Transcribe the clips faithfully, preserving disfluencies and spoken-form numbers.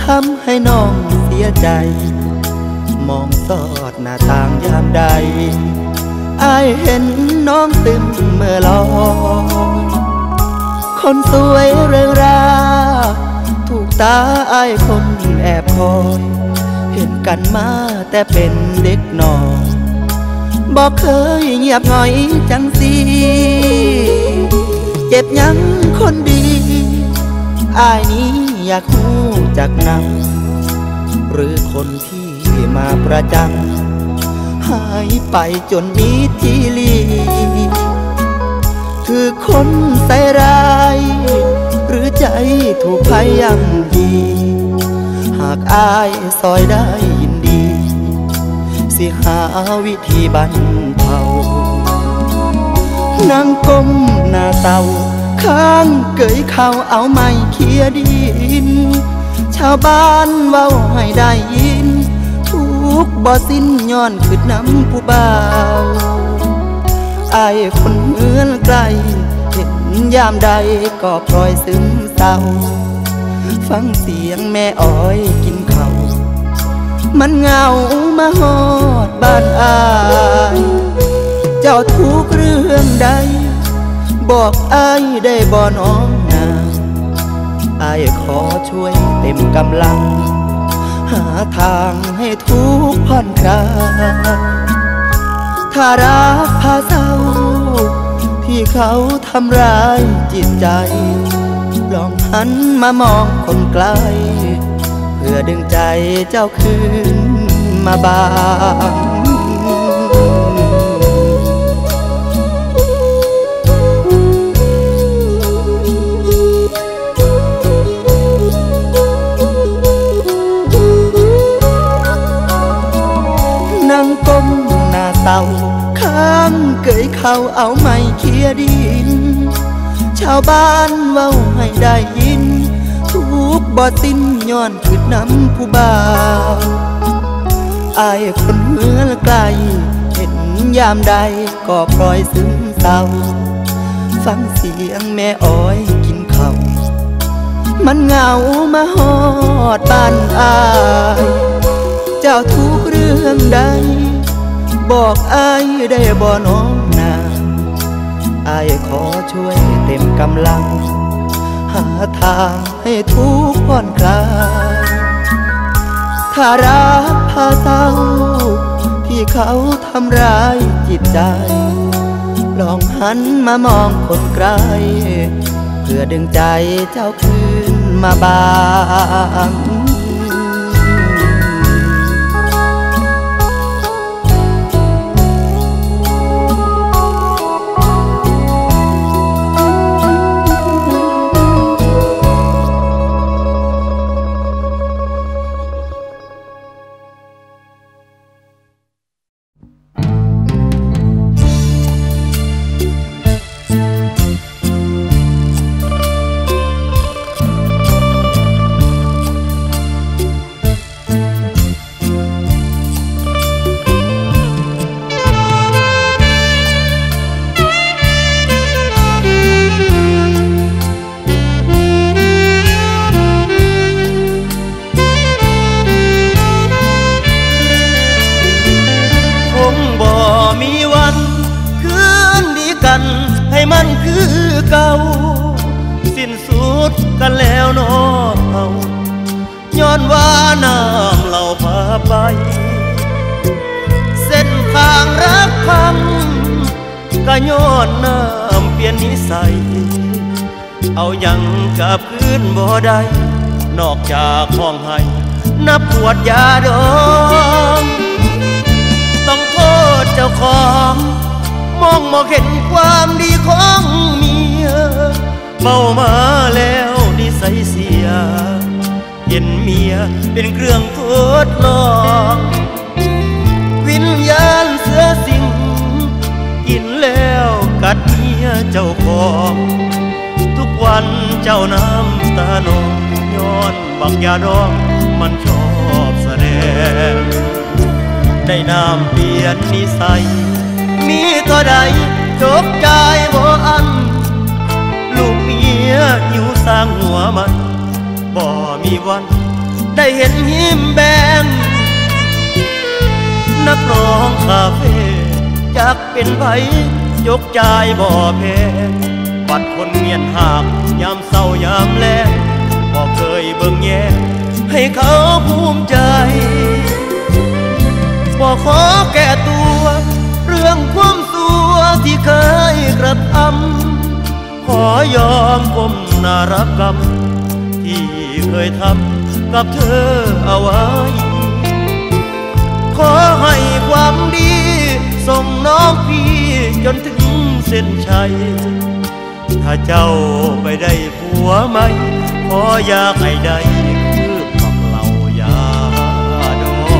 ทำให้น้องเสียใจมองสอดหน้าต่างยามใดอายเห็นน้องตึมเมื่อลอยคนสวยเริงราถูกตาอายคนแอบคอยเห็นกันมาแต่เป็นเด็กน้อยบอกเคยเงียบหงอยจังสิเจ็บยังคนดีอายนี้อยากหูจักนำหรือคนที่มาประจำหายไปจนมีทีลีคือคนใส่ร้ายหรือใจถูกพยายามดีหากอายซอยได้ยินดีสิหาวิธีบรรเทานั่งก้มหน้าเตาข้างเกยเขาเอาไม้เคียดินชาวบ้านเว้าให้ได้ยินทุกบ่สิ้นย้อนขึ้นน้ำผู้บ่าวอายคนเหมือนไกลเห็นยามใดก็พลอยซึมเศร้าฟังเสียงแม่อ้อยกินข้าวมันเหงามาฮอดบ้านอายเจ้าทุกเรื่องใดบอกอายได้บ่น้องนาอายขอช่วยเต็มกำลังหาทางให้ทุกผ่อนคลายถ้ารักพาเศร้าที่เขาทำร้ายจิตใจลองหันมามองคนไกลเพื่อดึงใจเจ้าคืนมาบ้างนั่งก้มหน้าเตาข้างเกยเขาเอาไม้เคียดินชาวบ้านเว้าให้ได้ยินทุกบ่สิ้นย้อนขึ้นน้ำผู้บ่าวอายคนเมืองไกลเห็นยามใดก็พลอยซึมเศร้าฟังเสียงแม่อ้อยกินข้าวมันเหงามาฮอดบ้านอายเจ้าทุกเรื่องใดบอกอายได้บ่น้องนาอายขอช่วยเต็มกำลังหาทางให้ทุกข์ผ่อนคลายถ้ารักพาเศร้าที่เขาทำร้ายจิตใจลองหันมามองคนไกลเพื่อดึงใจเจ้าคืนมาบ้างให้มันคือเก่าสิ้นสุดกันแล้วน้องเฮาย้อนว่าน้ำเราพาไปเส้นทางรักพังก็ย้อนน้ำเปลี่ยนนิสัยเอายังกลับคืนบ่ได้นอกจากห้องให้นับปวดยาดองต้องโทษเจ้าของมองมองเห็นความดีของเมียเมามาแล้วนิสัยเสียเห็นเมียเป็นเครื่องทดลองวิญญาณเสือสิงกินแล้วกัดเมียเจ้าของทุกวันเจ้าน้ำตานองย้อนบักยาดองมันชอบแสดงได้น้ำเปลี่ยนนิสัยมีเท่าใดจบใจบ่อันลูกเมียหิวสร้างหัวมันบ่มีวันได้เห็นหิมแบงนักร้องคาเฟ่จักเป็นไผยกใจบ่แพ้บัดคนเมียนหากยามเศร้ายามแลงบ่เคยเบิ่งแย่ให้เขาภูมิใจบ่ขอแก้ตัวเรื่องความสัวที่เคยกระทำขอยอมก้มหน้ารับกรรมที่เคยทำกับเธอเอาไว้ขอให้ความดีส่งน้องพี่จนถึงเส้นชัยถ้าเจ้าไปได้ผัวใหม่ขออยากให้ได้คือปักเหล่ายาด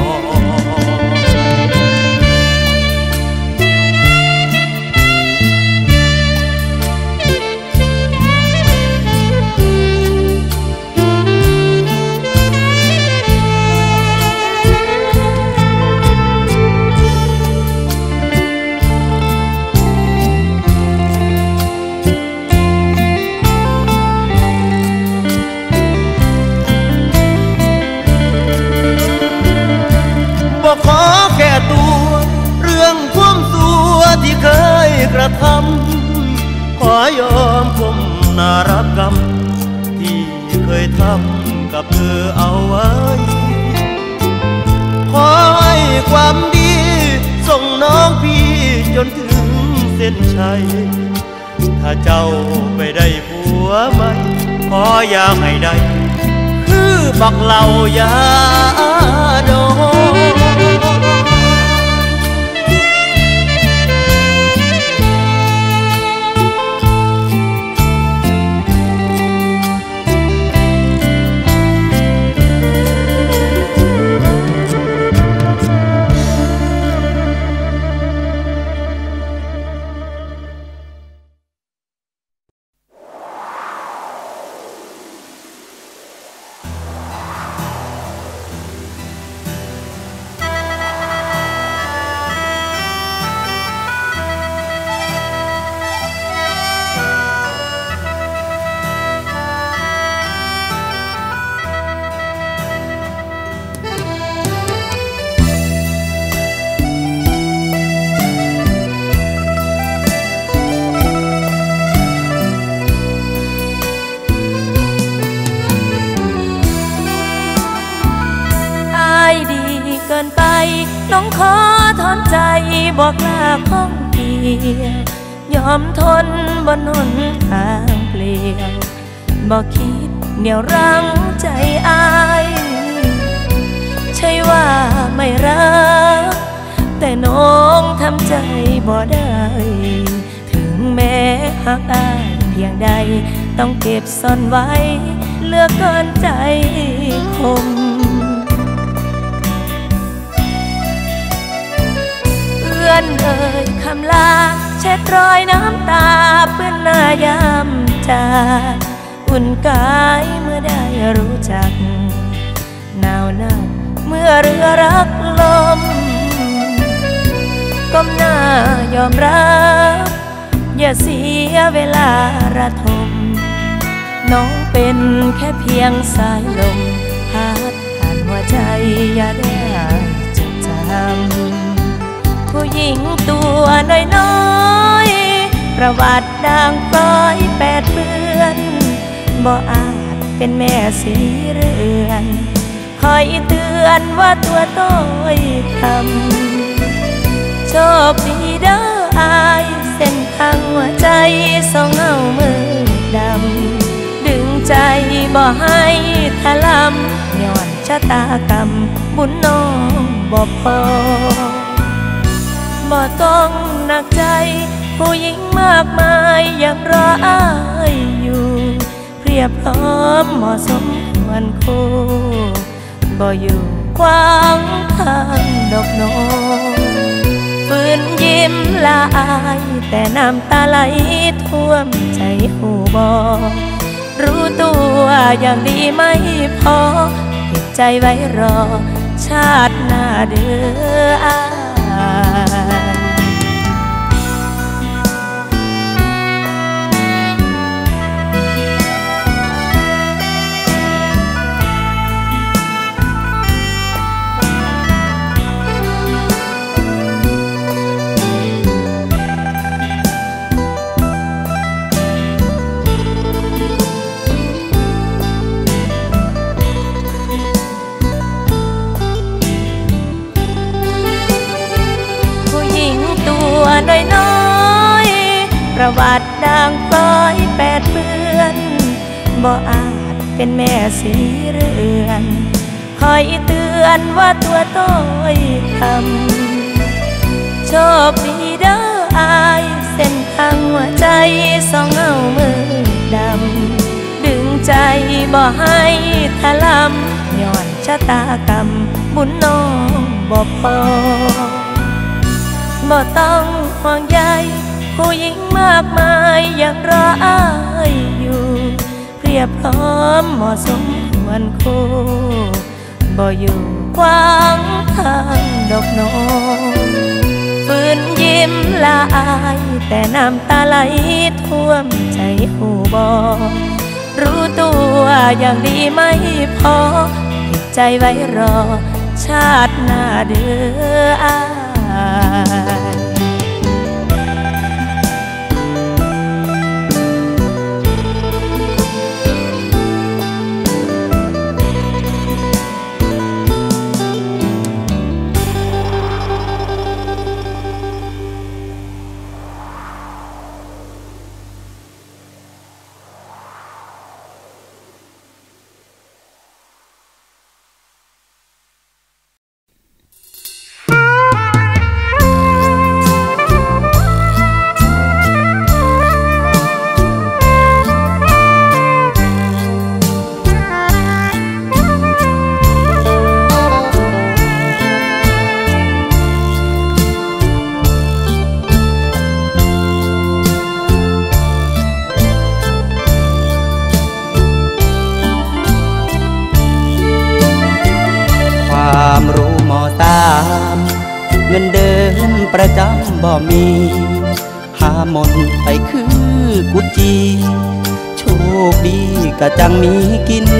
ขอแก้ตัวเรื่องความสัวที่เคยกระทำขอยอมก้มหน้ารับกรรมที่เคยทำกับเธอเอาไว้ขอให้ความดีส่งน้องพี่จนถึงเส้นชัยถ้าเจ้าไปได้ผัวใหม่ขออยากให้ได้คือบักเหล่ายาดองน้องขอถอนใจบอกลาข้องเดียวยอมทนบนหนทางเปลี่ยวบอกคิดเหนี่ยวรั้งใจอายใช่ว่าไม่รักแต่น้องทำใจบ่ได้ถึงแม้หักอายเพียงใดต้องเก็บซ่อนไว้เหลือเกินใจคมเพื่อนเอ่ยคำลาเช็ดรอยน้ำตาเปื้อนหน้ายามจากอุ่นกายเมื่อได้รู้จักหนาวหนักเมื่อเรือรักลมก้มหน้ายอมรับอย่าเสียเวลาระทมน้องเป็นแค่เพียงสายลมพัดผ่านหัวใจอย่าได้จดจำผู้หญิงตัวน้อยๆประวัติด่างพร้อยแปดเปื้อนบ่อาจเป็นแม่สีเรือนคอยเตือนว่าตัวต้อยทำโชคดีเด้ออายเส้นทางหัวใจสองเงามือดำดึงใจบ่ให้ถลำย้อนชะตากรรมบุญน้องบ่พอบ่ต้องหนักใจผู้หญิงมากมายยังรออายอยู่เพียบพร้อมเหมาะสมควรคู่บ่อยู่ขวางทางดอกน้องฝืนยิ้มละอายแต่น้ำตาไหลท่วมใจหูบ่รู้ตัวอย่างดีไม่พอเก็บใจไว้รอชาติหน้าเด้ออายประวัติด่างพร้อยแปดเปื้อนบ่อาจเป็นแม่สีเรือนคอยเตือนว่าตัวต้อยทำโชคดีเด้ออายเส้นทางหัวใจสองเงามือดำดึงใจบ่ให้ทะลำย้อนชะตากรรมบุญน้องบ่พอบ่ต้องห่วงใยผู้หญิงมากมายยังรออายอยู่เพียบพร้อมเหมาะสมควรคู่บ่อยู่ขวางทางดอกน้องฝืนยิ้มละอายแต่น้ำตาไหลท่วมใจหูบอรู้ตัวอย่างดีไม่พอติดใจไว้รอชาติหน้าเด้ออายเงินเดินประจำบ่มีหาหมดไปคือกุจี โชคดีก็จังมีกิน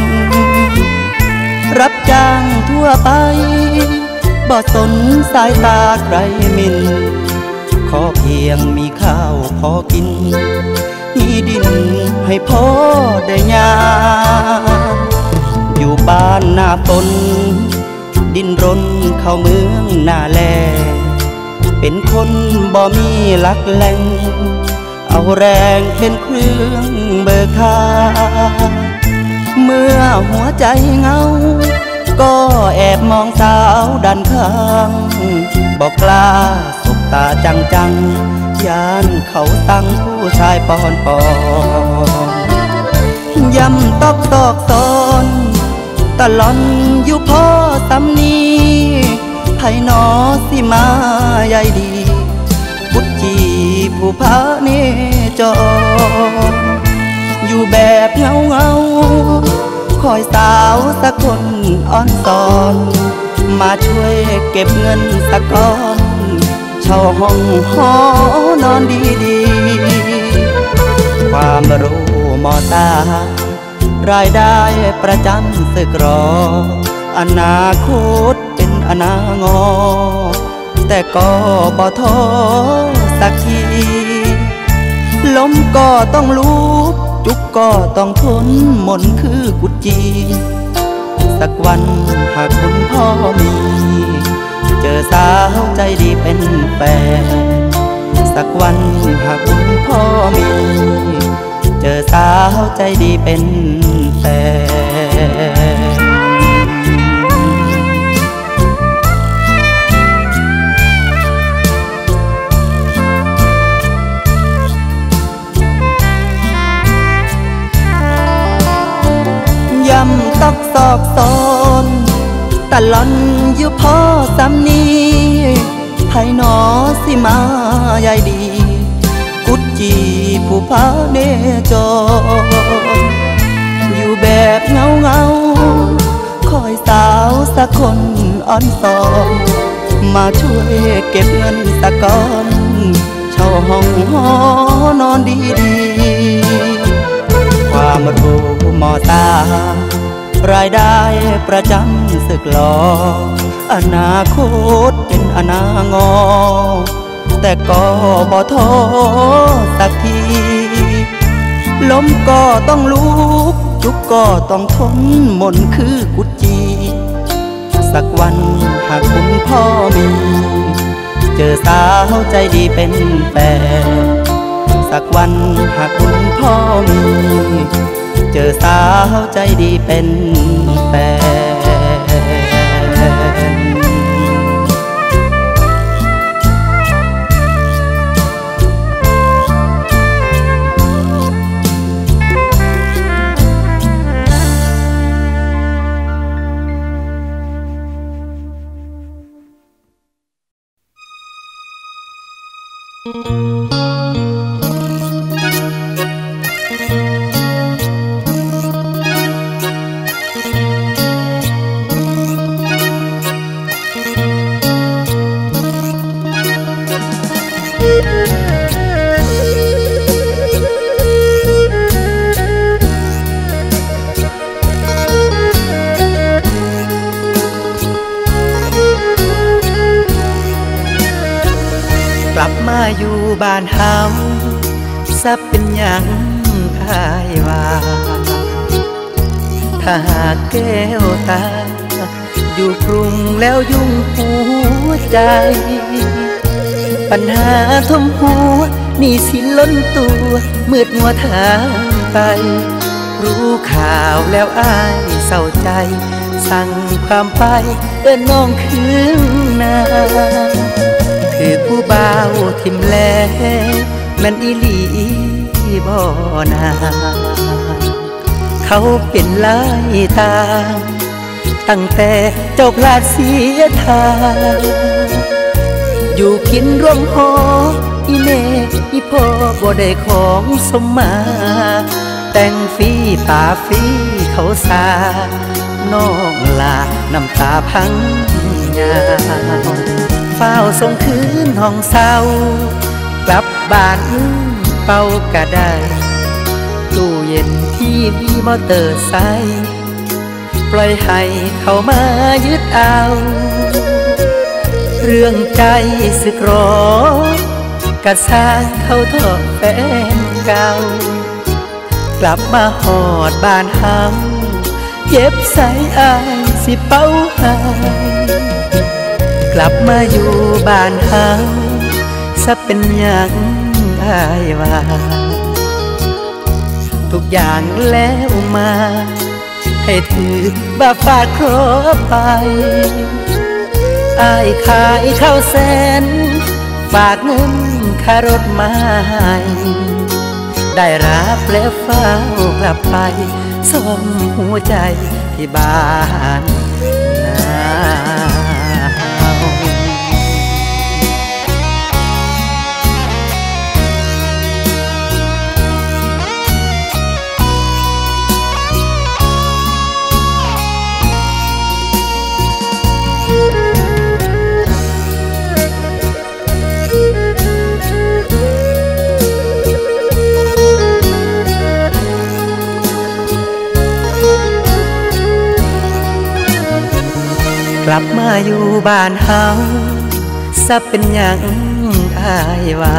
รับจ้างทั่วไปบ่สนสายตาใครมินขอเพียงมีข้าวพอกินมีดินให้พ่อได้ยามอยู่บ้านหน้าฝนดินรนเข้าเมืองหน้าแลเป็นคนบ่มีหลักแหล่งเอาแรงเป็นเครื่องเบิกทางเมื่อหัวใจเงาก็แอบมองสาวดันข้างบอกกล้าสบตาจังจังยานเขาตั้งผู้ชายปอนปอนย้ำตอกตอกตอนตะลอนอยู่พ่อสำนีไผหนอสิมาใหญ่ดีบุตรจีผู้พาเนจรอยู่แบบเงาเงาคอยสาวสักคนอ่อนสอนมาช่วยเก็บเงินสักก้อนเช่าห้องหอนอนดีๆความรู้มอตารายได้ประจำสึกรออนาคตเป็นอนางอแต่ก็บ่ท้อสักทีล้มก็ต้องลุกจุกก็ต้องทนมนคือกุจีสักวันหากคุณพ่อมีเจอสาวใจดีเป็นแฟนสักวันหากคุณพ่อมีเจอสาวใจดีเป็นแฟนย้ำตอกซอกซอนตะลอนอยู่พ่อสำนีไผหนอสิมาใหญ่ดีกุดจีผู้พาเนจรอยู่แบบเงาเงาคอยสาวสักคนอ่อนสอนมาช่วยเก็บเงินสักก้อนเช่าห้องหอนอนดีๆความรู้มอตารายได้ประจำสึกหลออนาคตเป็นอนางอแต่ก็บ่ท้อสักทีล้มก็ต้องลุกจุกก็ต้องทนมนคือกุดจีสักวันหากคุณพ่อมีเจอสาวใจดีเป็นแฟนสักวันหากคุณพ่อมีเจอสาวใจดีเป็นแฟนกลับมาอยู่บ้านเฮาซับเป็นหยังอายว่าถ้าหากแก้วตาอยู่กรุงแล้วยุ่งหัวใจปัญหาท่วมหัวหนี้สินล้นตัวมืดมัวทางไปรู้ข่าวแล้วอายเศร้าใจสั่งความไปเดินน้องคืนนาคือผู้บ่าวทิมแลแม่นอีหลีบ่นาเขาเป็นหลายทางตั้งแต่เจ้าพลาดเสียทางอยู่กินร่วมหออีแม่อีพ่อบ่ได้ของสมมาแต่งฟรีตาฟรีเขาสาน้องลาน้ำตาพังยาวเฝ้าส่งคืนห้องเศร้ากลับบ้านเป่าก็ได้ตู้เย็นที่มีมอเตอร์ไซค์ปล่อยให้เขามายึดเอาเรื่องใจสึกหรอกระสร้างเขาทอดแฟนเก่ากลับมาหอดบ้านเฮาเย็บใส่อายสิเป้าหายกลับมาอยู่บ้านเฮาซะเป็นอย่างอายว่าทุกอย่างแล้วมาให้ถือบ่าฟาดครบไปอายขายข้าวแสนฝากเงินค่ารถมาให้ได้รับแล้วเฝ้ากลับไปซ่อมหัวใจที่บ้านนาอกลับมาอยู่บ้านเฮาซะเป็นอย่างอายว่า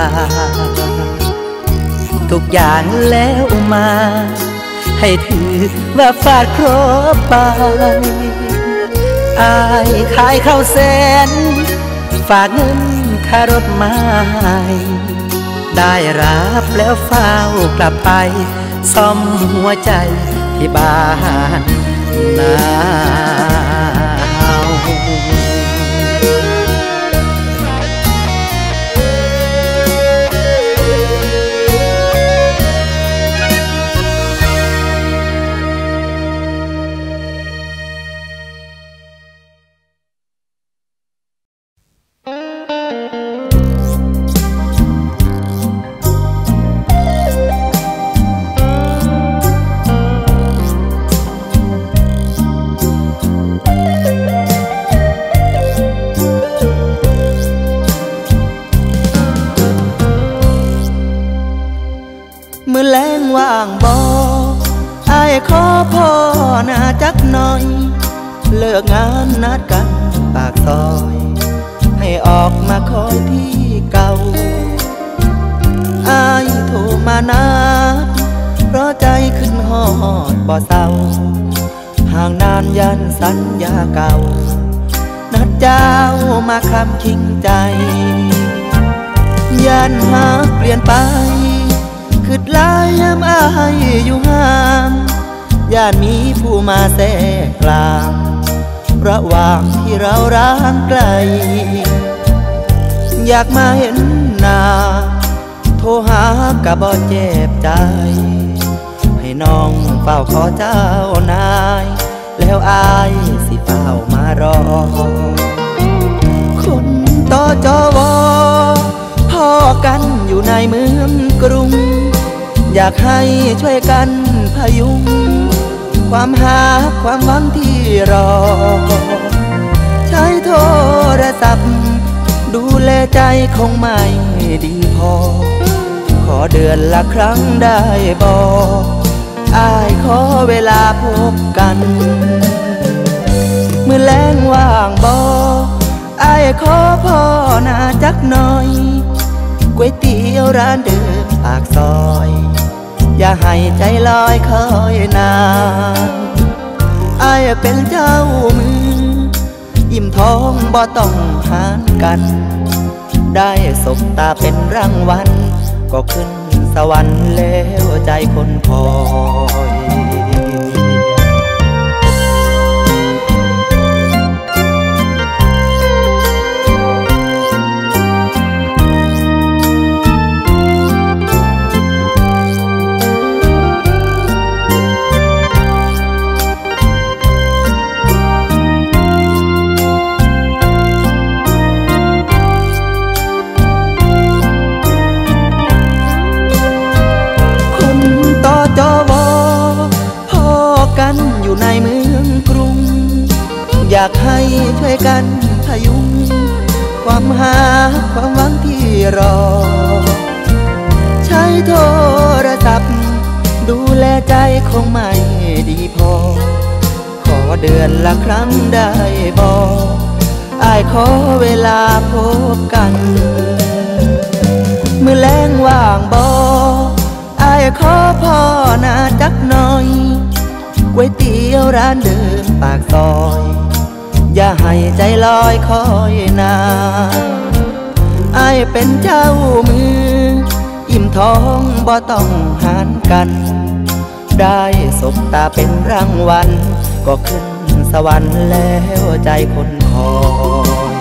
ทุกอย่างแล้วมาให้ถือว่าฟาดครบไปอายขายข้าวแสนฝากเงินค่ารถมาให้ได้รับแล้วเฝ้ากลับไปซ่อมหัวใจที่บ้านนามือแรงว่างบ่อายขอพ่อหน้าจักหน่อยเลิกงานนัดกันปากซอยให้ออกมาคอยที่เก่าอายโทรมานัดเพราะใจขึ้นฮอดบ่เศร้าห่างนานยันสัญญาเก่านัดเจ้ามาคำคิงใจยันหาเปลี่ยนไปดลายยามอายอยู่ห่างย่านมีผู้มาแทรกกลางระหว่างที่เราร้างไกลอยากมาเห็นหน้าโทรหากะบ่เจ็บใจให้น้องเฝ้าขอเจ้านายแล้วอายสิเฝ้ามารอคนต่อจอวอพ่อกันอยู่ในเมืองกรุงอยากให้ช่วยกันพยุงความหาความหวังที่รอใช้โทรศัพท์ดูแลใจคงไม่ดีพอขอเดือนละครั้งได้บอกอ้ายขอเวลาพบกันเมื่อแลงว่างบอกอ้ายขอพ่อหน้าจักหน่อยก๋วยเตี๋ยวร้านเดิมปากซอยอย่าให้ใจลอยคอยนานอ้ายเป็นเจ้ามืออิ่มท้องบ่ต้องหารกันได้สบตาเป็นรางวัลก็ขึ้นสวรรค์แล้วใจคนคอยอยู่ในเมืองกรุงอยากให้ช่วยกันพยุงความหาความหวังที่รอใช้โทรศัพท์ดูแลใจคงไม่ดีพอขอเดือนละครั้งได้บอกอ้ายขอเวลาพบกันเมื่อแลงว่างบอกอ้ายขอพ่อหน้าจักหน่อยก๋วยเตี๋ยวร้านเดิมปากซอยอย่าให้ใจลอยคอยนานอ้ายเป็นเจ้ามืออิ่มท้องบ่ต้องหารกันได้สบตาเป็นรางวัลก็ขึ้นสวรรค์แล้วใจคนคอย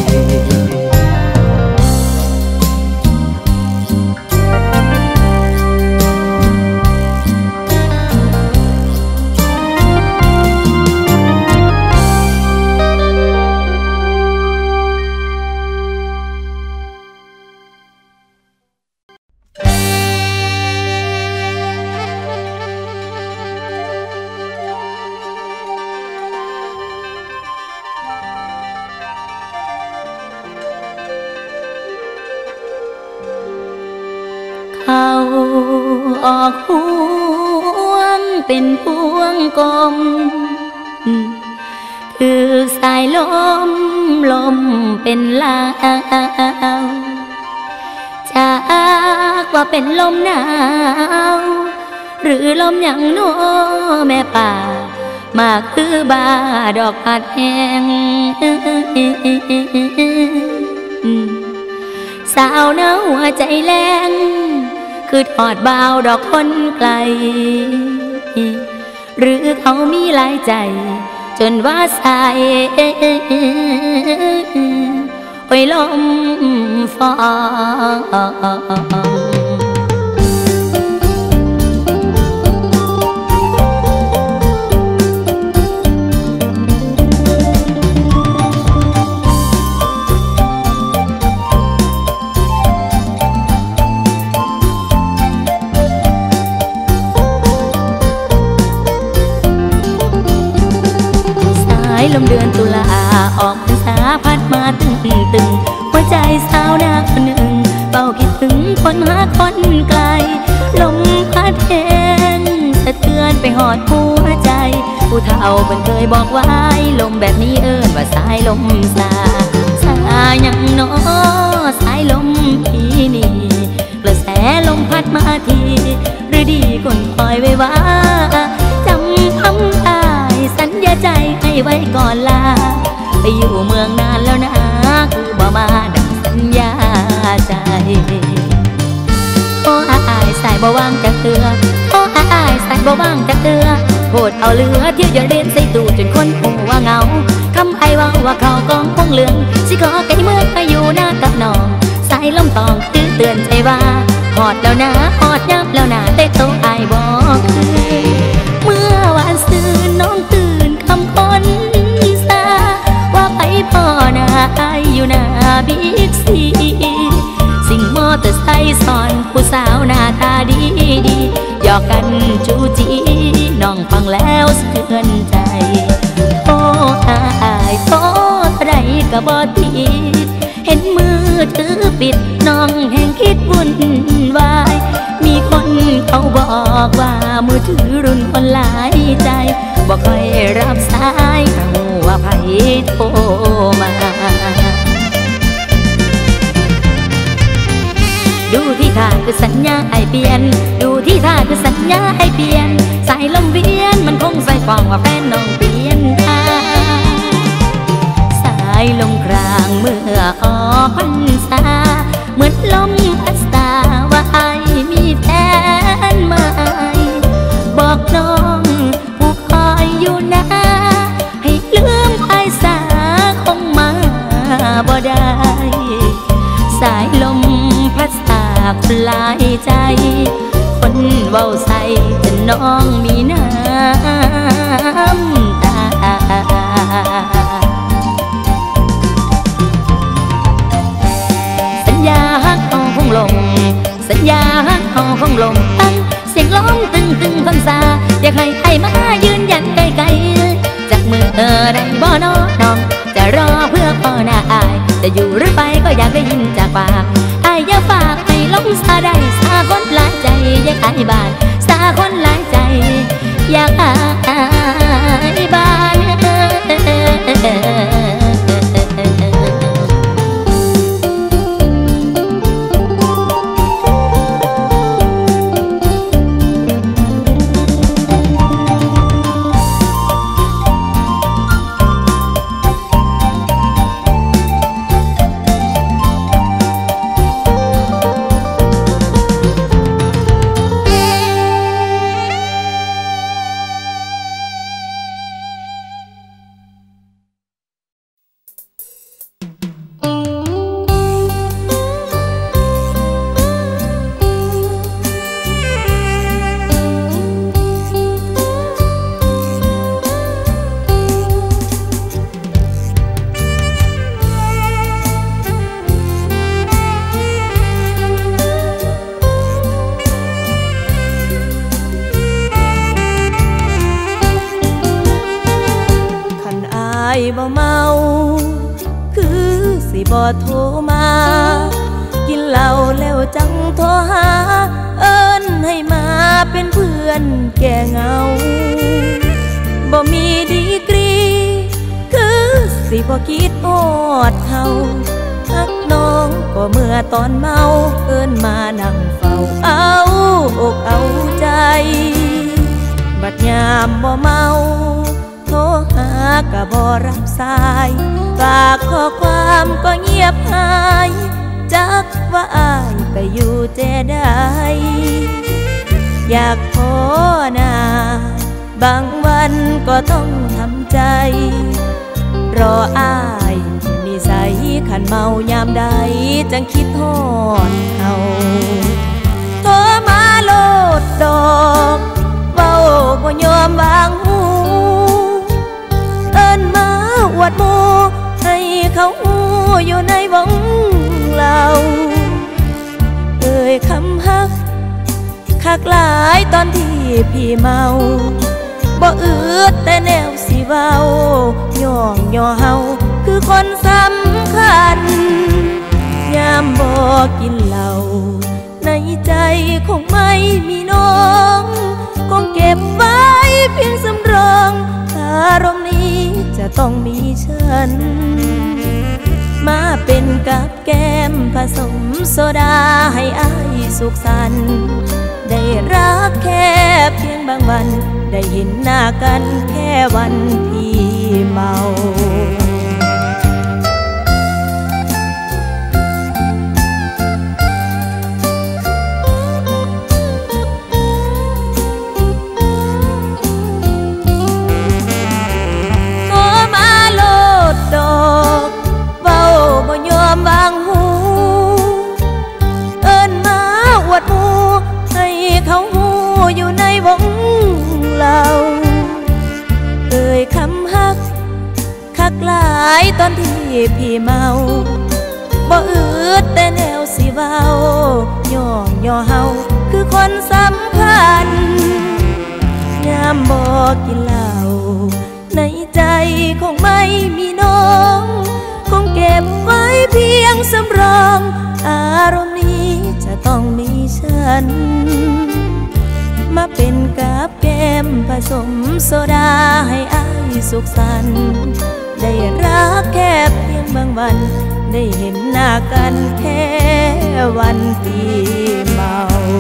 เขาออกพวงเป็นพวงกลมถือสายลมลมเป็นลาวจากว่าเป็นลมหนาวหรือลมอย่างโน้แม่ป่ามาคือบาดอกผัดแห้งสาวเนื้อหัวใจแรงคือทอดบ่าวดอกคนไกลหรือเขามีหลายใจจนว่าสายโอ้ยลมฟองลมเดือนตุลาออกพรรษาพัดมาตึงตึงหัวใจสาวนาคนหนึ่งเฝ้าคิดถึงคนหาคนไกลลมพัดแห้งสะเทือนไปหอดหัวใจผู้เฒ่าเพิ่นเคยบอกไว้ลมแบบนี้เอิ้นว่าสายลมสาสายังน้อสายลมพี่นี่กระแสลมพัดมาทีหรือดีคนคอยไว้ว่าจำคำได้สัญญาใจให้ไว้ก่อนลาไปอยู่เมืองนานแล้วนะคือบ่มาดังสัญญาใจโอ้อายสายบบ่วางจักเตือโอ้อายสายบ่วางจักเตือโหดเอาเรือเที่ยวอย่าเล่นใส่ตู้จนคนหูว่าเงาคำไอ้ว่าว่าเขากองคงเหลืองสิขอไก่เมื่อมาอยู่หน้ากับน้องสายลมตองตื้อเตือนใจว่าหอดแล้วนะหอดยับแล้วนะแต่โตอายบอกคือเมื่อวานซื่อน้องตื่นคำคนซาว่าไปพ่อหน้าอายอยู่หน้าบิ๊กซีสิ่งมอเตอร์ไซค์สอนผู้สาวหน้าตาดีดีหยอกกันจูจีน้องฟังแล้วสะเทือนใจโอ้อายโอ้ไรก็บ่ติดเห็นมือถือปิดน้องแห่งคิดวุ่นวายมีคนเขาบอกว่ามือถือรุ่นคนหลายใจบ่ค่อยรับสายถ้าหูว่าไผโทรมาดูที่ท่าคือสัญญาไอเปลี่ยนดูที่ท่าคือสัญญาไอเปลี่ยนสายลมเวียนมันคงใส่ฟองว่าแฟนน้องเปลี่ยนทางสายลมกลางเมื่อออกพรรษาเหมือนลมพัดสาว่าไอมีแฟนใหม่บอกน้องผู้คอยอยู่นะให้ลืมไอสาคงมาบ่ได้สายลมพัดสาบลายใจคนเว้าใส่จนน้องมีน้ำตาสัญญาฮักเอาคงลงสัญญาฮักเอาคงลงตั้งเสียงร้องตึงตึงคำสาอยากให้ใครมายืนยันไกลๆจากมือเออได้บ่น้องน้องจะรอเพื่อพ่อหน้าอายจะอยู่หรือไปก็อยากได้ยินจากปากอายอย่าฝากให้ลงสาได้สาคนหลายใจอยากอายบ้านสาคนหลายใจอยากอายบ้านบ่เมาคือสิบ่โทรมากินเหล้าแล้วจังโทรหาเอิ้นให้มาเป็นเพื่อนแก้เหงาบ่มีดีกรีคือสิบ่คิดฮอดเขาทักน้องก็เมื่อตอนเมาเอิ้นมานั่งเฝ้าเอาอกเอาใจบัดยามบ่เมาโทรหาก็บ่รับสายฝากข้อความก็เงียบหายจักว่าอายไปอยู่เจใดอยากขอหน้าบางวันก็ต้องทำใจรออายนิสัยขันเมายามใดจังคิดฮอดเขาโทรมาโลดดอกเว้าบ่ยอมวางหูเอิ้นมาอวดหมู่ให้เขาหูอยู่ในวงเล่าเอ่ยคำฮักคักหลายตอนที่พี่เมาบ่อืดแต่แนวสิเว้าย่องย่อเฮาคือคนสำคัญยามบ่กินเหล้าในใจคงไม่มีน้องคงเก็บไว้เพียงสำรองอารมณ์นี้จะต้องมีฉันมาเป็นกับแก้มผสมโซดาให้อายสุขสันต์ได้รักแค่เพียงบางวันได้เห็นหน้ากันแค่วันที่เมาอ่ยคำฮักคักหลายตอนที่พี่เมาบ่อืดแต่แนวสิเว้าย่องย่อเฮาคือคนสำคัญยามบ่กินเหล้าในใจคงไม่มีน้องคงเก็บไว้เพียงสำรองอารมณ์นี้จะต้องมีฉันมาเป็นกับแก้มผสมโซดาให้อายสุขสันต์ได้รักแค่เพียงบางวันได้เห็นหน้ากันแค่วันที่เมา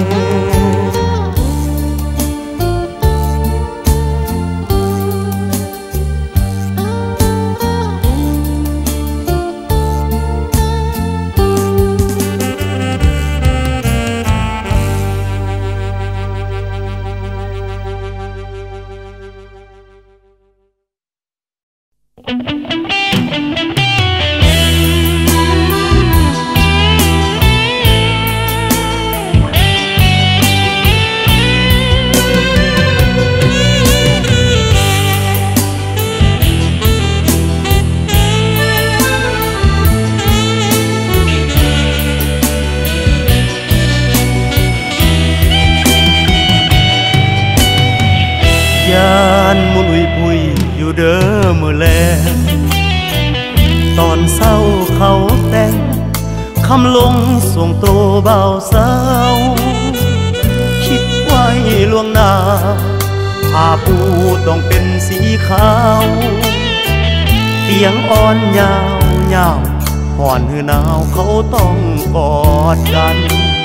มุนอุยพุยอยู่เด้อมื้อแลงตอนเศร้าเขาแต่งคำลงส่งโตเบาสาวคิดไว้ล่วงหน้าผ้าปูต้องเป็นสีขาวเตียงอ่อนยาวยาวห่อนหือหนาวเขาต้องกอดกัน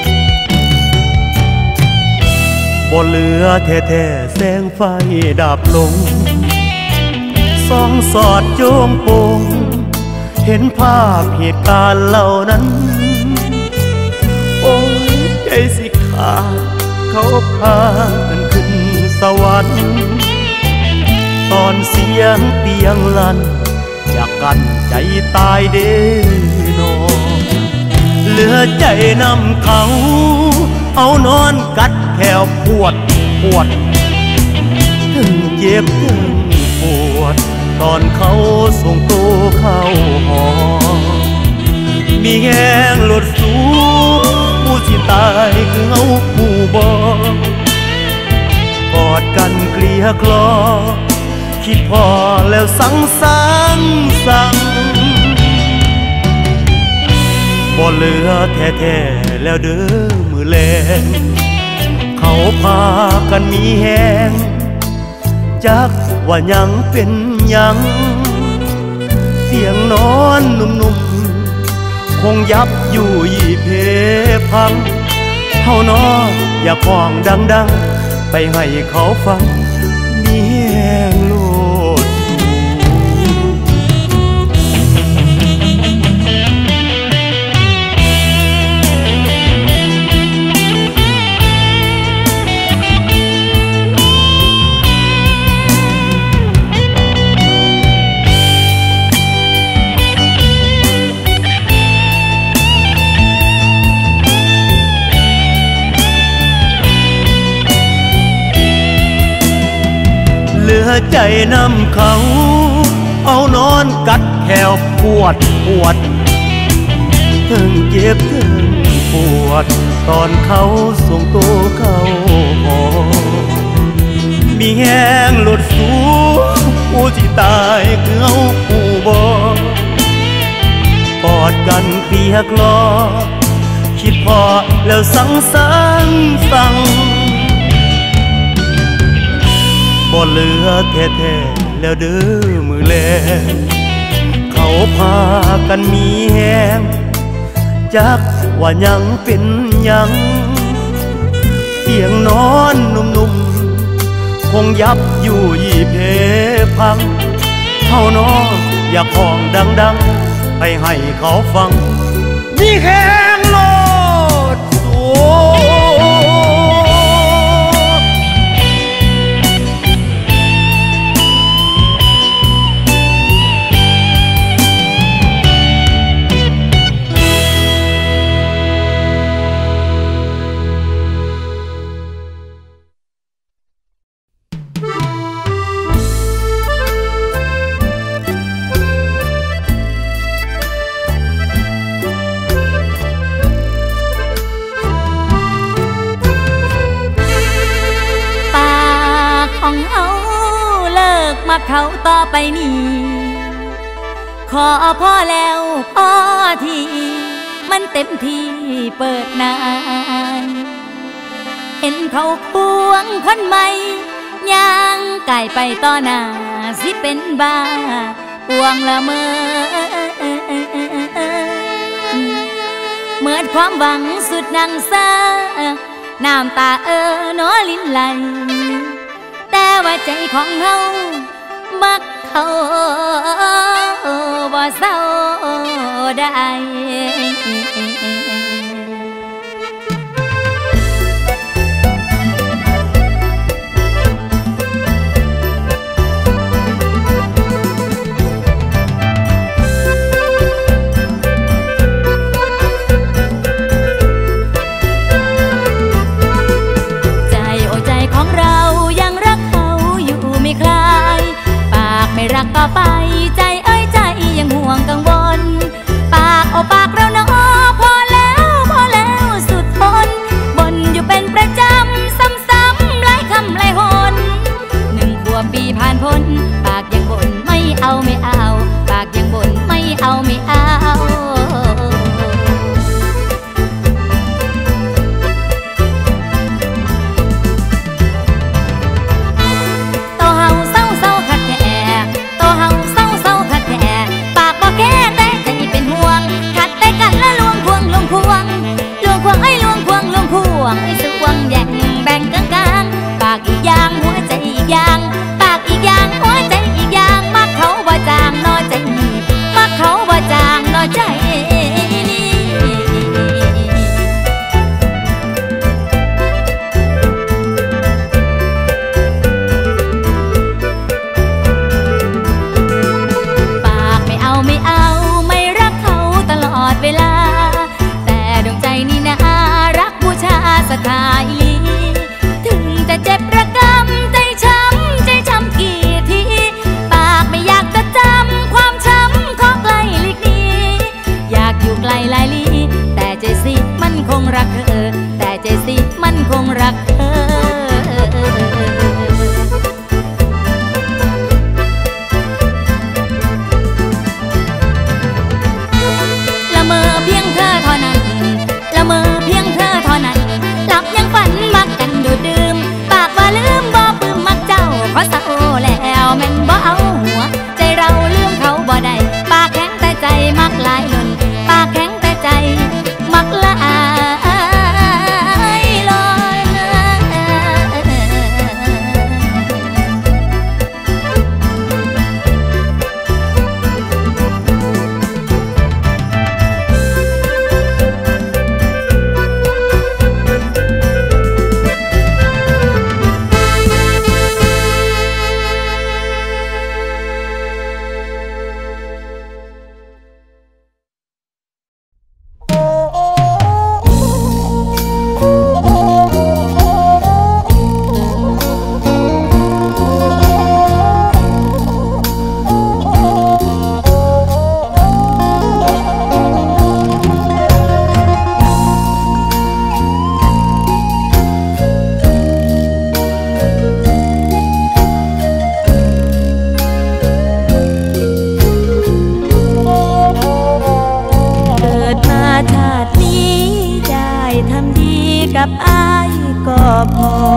บ่เหลือแท้ๆแสงไฟดับลงส่องสอดโจงโปงเห็นภาพเหตุการณ์เหล่านั้นโอ้ยใจสิขาดเขาพากันขึ้นสวรรค์ตอนเสียงเตียงลั่นจากกันใจตายเด้อนอเหลือใจนำเขาเอานอนกัดแขวปวดปวดถึงเจ็บถึงปวดตอนเขาส่งตัวเข้าหอมีแห้งหลดสูผู้สิตายคือเอาผู้บอกกอดกันเกลียคลอคิดพอแล้วสั่งสั่งสั่งบ่เหลือแท้ๆแล้วเด้อมือแลงเขาพากันมีแหงจักว่ายังเป็นยังเสียงนอนนุ่มๆคงยับอยู่ยี่เพพังเฮานออย่าคล้องดังๆไปให้เขาฟังมีแหงโลดเหลือใจนำเขาเอานอนกัดแขวปวดปวดถึงเจ็บถึงปวดตอนเขาส่งตัวเข้าหอมีแห้งหลดสูผู้ที่ตายคือเอาผู้บอกกอดกันเกลียกลอคิดพอแล้วสั่งสั่งสั่งบ่เหลือแท้ๆแล้วเด้อมือแลงเขาพากันมีแหงจักว่ายังเป็นยังเสียงนอนนุ่มๆคงยับอยู่ยี่เพพังเฮานออย่าคล้องดังๆไปให้เขาฟังมีแหงโลดสูมาเขาต่อไปนี้ขอพ่อแล้วพ่อที่มันเต็มที่เปิดนานเห็นเขาควงคนใหม่ย่างไก่ไปต่อหน้าสิเป็นบ้าปวงละเมอเมื่อความหวังสุดนังซาน้ำตาเออน้อลิ้นไหลแต่ว่าใจของเฮามักเขาบ่เศร้าได้ไม่รักต่อไปใจเอ้ยใจยังห่วงกังวลปากโอปากเราเนาะพอแล้วพอแล้วสุดทนบ่นอยู่เป็นประจำซ้ำๆหลายคำหลายหนหนึ่งขวบปีผ่านพ้นปากยังบ่นไม่เอาไม่เอาปากยังบ่นไม่เอาไม่เอาไอ้สวงแย่งแบ่งกลางกลางปากอีกอย่างหัวใจอีกอย่างปากอีกอย่างหัวใจอีกอย่างมักเขาบ่จางนอใจนี่มักเขาบ่จางนอใจนี่ปากไม่เอาไม่เอาไม่รักเขาตลอดเวลาแต่ดวงใจนี่นะสถายลีถึงจะเจ็บระกำใจช้ำใจช้ำกี่ทีปากไม่อยากจะจำความช้ำขอไกลลิกนี้อยากอยู่ไกลหลายลีแต่ใจสิมันคงรักเธอแต่ใจสิมันคงรักเธอละเมอเพียงเธอเท่านั้นละเมอเพียงเธอเท่านั้นหลับยังฝันมักกันดูดื่มปากว่าลืมบ่ปลื้มมักเจ้าเพราะเศร้าแล้วแม่นบ่เอาหัวใจเราลืมเขาบ่ได้ปากแข็งแต่ใจมักลายหล่นปากแข็งแต่ใจมักลายหล่นกับอ้ายก็พ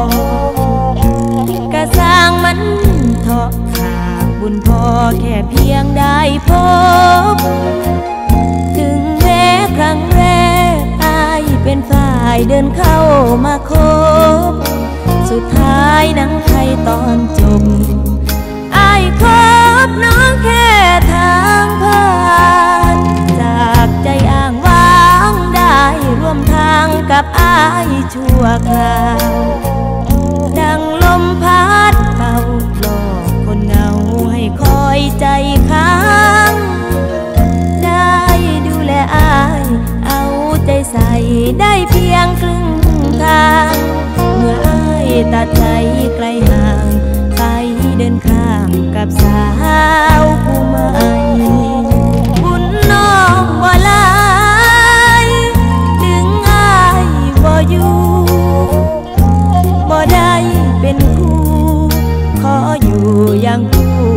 อกะสร้างมันเถาะขาบุญพอแค่เพียงได้พบถึงแม้ครั้งแรกอ้ายเป็นฝ่ายเดินเข้ามาคบสุดท้ายหนังไทยตอนจบอ้ายคบน้องแค่ทางผ่านจากใจอ้างว้างได้ร่วมทางกับอ้ายชั่วคราวดังลมพัดเป่าปลอบคนเหงาให้คอยใจค้างได้ดูแลอ้ายเอาใจใส่ได้เพียงครึ่งทางเมื่ออ้ายตัดใจไกลห่างไปเดินข้ามกับสาวผู้ใหม่บุญน้องบ่หลายดึงอ้ายบ่อยู่บ่ได้เป็นคู่ขออยู่อย่างคู่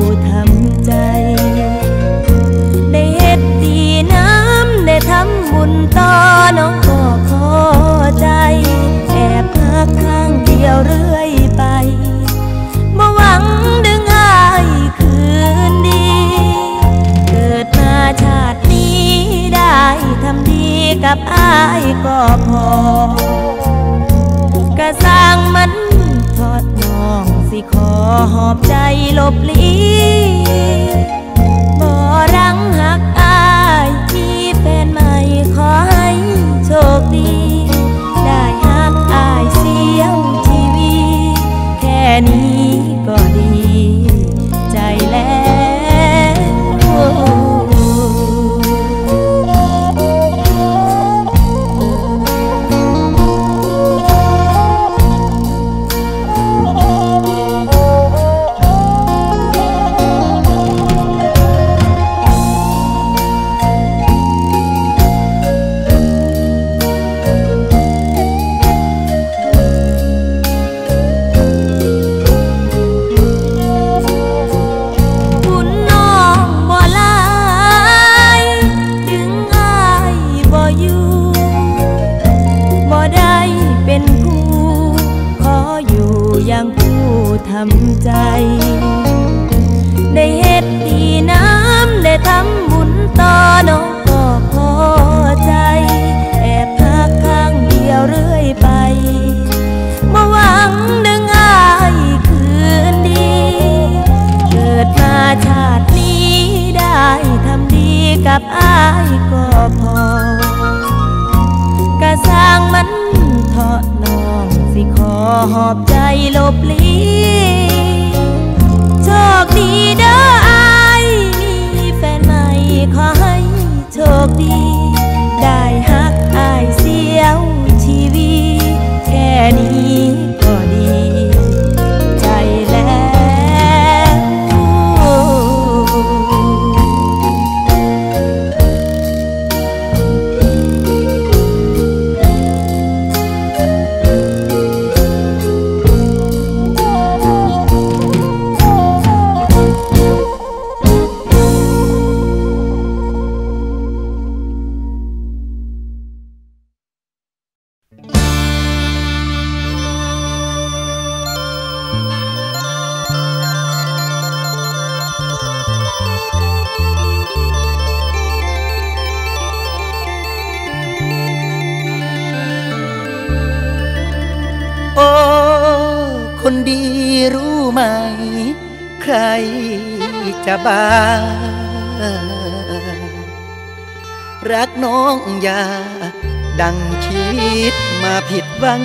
กับอายก็พอกะสร้างมันทอดน้องสิขอหอบใจลบลีบ่รังหักอายมีแฟนใหม่ขอให้โชคดีได้หักอายเสียวชีวิตแค่นี้ก็ดีใจแล้วทำใจได้เฮ็ดดีน้ำได้ทำบุญต่อน้องก็พอใจแอบพักข้างเดียวเรื่อยไปมาหวังดึงอายคืนดีเกิดมาชาตินี้ได้ทำดีกับอายก็พอกะสร้างมันเถาะน้องสิขอหอบใจลบลีโชคดีเด้ออายมีแฟนใหม่ขอให้โชคดีได้ฮักอายเสียวชีวิตแค่นี้ก็ดีใจแล้วคนดีรู้ไหมใครจะบ้ารักน้องอย่าดังคิดมาผิดหวัง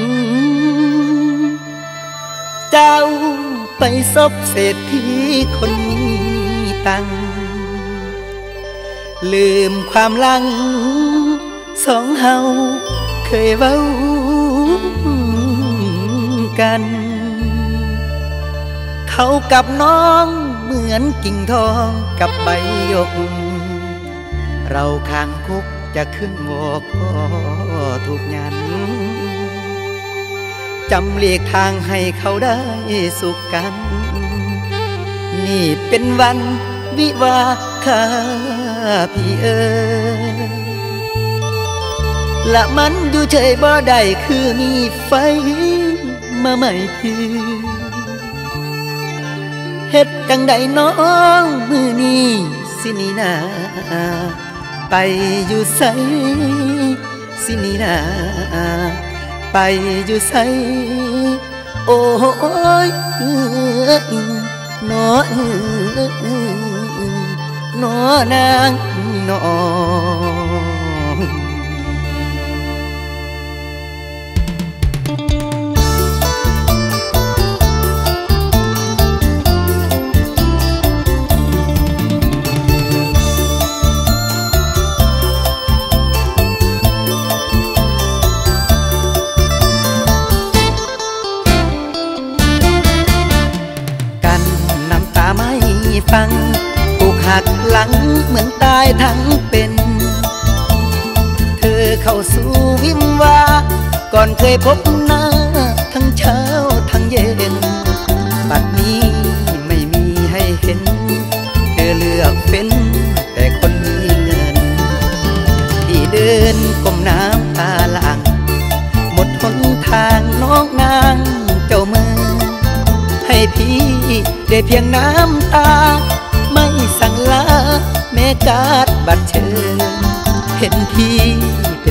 เจ้าไปซบเศรษฐีคนมีตังลืมความหลังสองเฮาเคยเว้ากันเขากับน้องเหมือนกิ่งทองกับใบหยกเราข้างคุกจะขึ้นวอกพ่อทุกยันจำเลียกทางให้เขาได้สุขกันนี่เป็นวันวิวาข้าพี่เอ๋ยละมันอยู่เฉยบ่ได้คือมีไฟมาใหม่พี่เฮ็ดจังใดน้องมือนี้สินีนาไปอยู่ไสสินีนาไปอยู่ไสโอ้ยน้อน้อนางน้อฟังถูกหักหลังเหมือนตายทั้งเป็นเธอเข้าสู่วิมวาก่อนเคยพบหน้าทั้งเช้าทั้งเย็นบัดนี้ไม่มีให้เห็นเธอเลือกเป็นแต่คนมีเงินที่เดินก้มน้ำตาหลังหมดหนทางน้องนางเจ้าเมืองให้พี่ได้เพียงน้ำตาไม่สั่งลาแม้การ์ดบัตรเชิญเห็นพี่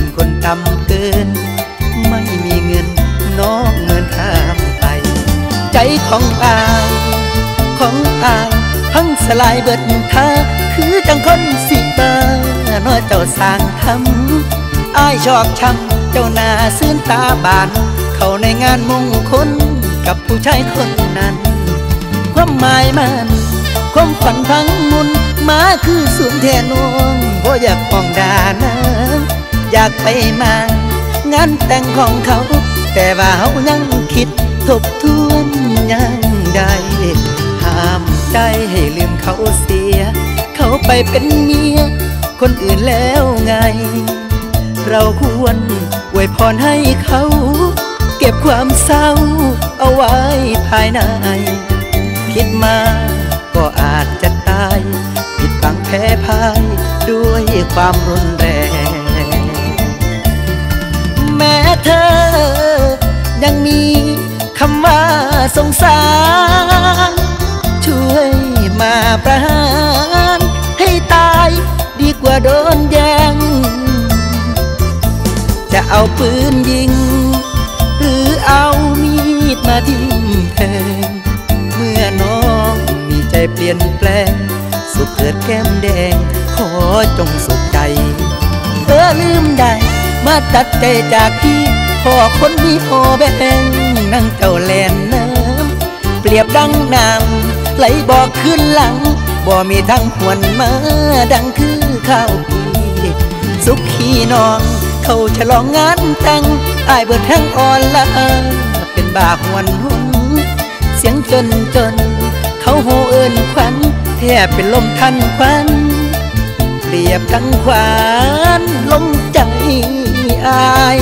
สลายเบิดท่าคือจังคนสิบาน้อเจ้าสร้างทำอ้ายชอบช้ำเจ้าหน้าซื่นตาบานเข้าในงานมงคลกับผู้ชายคนนั้นความหมายมันความฝันพังมุนมาคือสูญแทนวงบ่อยากมองดานะอยากไปมางานแต่งของเขาแต่ว่าเขายังคิดทบทวนยังได้ห้ามใจให้ลืมเขาเสียเขาไปเป็นเมียคนอื่นแล้วไงเราควรอวยพรให้เขาเก็บความเศร้าเอาไว้ภายในคิดมาก็อาจจะตายผิดบังแพ้พ่ายด้วยความรุนแรงแม้เธอยังมีคำว่าสงสารช่วยมาประหารให้ตายดีกว่าโดนแย่งจะเอาปืนยิงหรือเอามีดมาทิ่มแทงเมื่อน้องมีใจเปลี่ยนแปลงสุขเกิดแก้มแดงขอจงสุขใจเธอลืมได้มาตัดใจจากพี่พ่อคนมีพ่อแบงนั่งเจ้าแลนน้ำเปรียบดังน้ำไหลบอกขึ้นหลังบ่มีทั้งหวนมาดังคือข้าวปีสุขขี้น้องเขาฉลองงานแต่งอ้ายเบิดทั้งอ่อนละเป็นบาหวนหุ่นเสียงจนจนเขาโหเอิญขวัญแทบเป็นลมทันควันเปรียบดังขวานลมใจอ้าย